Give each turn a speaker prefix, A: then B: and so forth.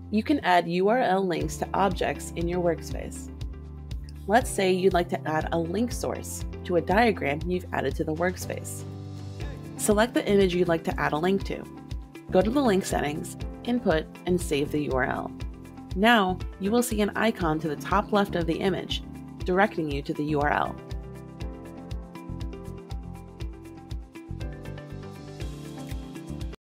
A: You can add URL links to objects in your workspace. Let's say you'd like to add a link source to a diagram you've added to the workspace. Select the image you'd like to add a link to. Go to the link settings, input, and save the URL. Now, you will see an icon to the top left of the image, directing you to the URL.